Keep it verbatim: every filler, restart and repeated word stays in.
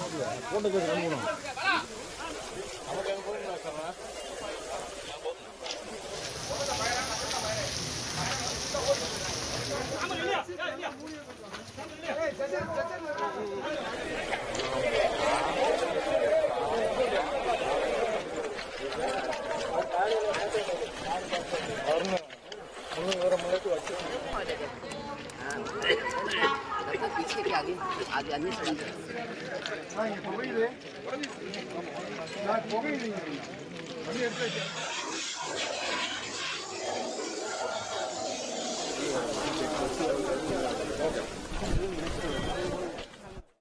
போட்டு கிளம்பணும் पीछे के आगे आगे अन्य सड़क हाँ ये हो गई है हो गई नहीं अभी ऐसे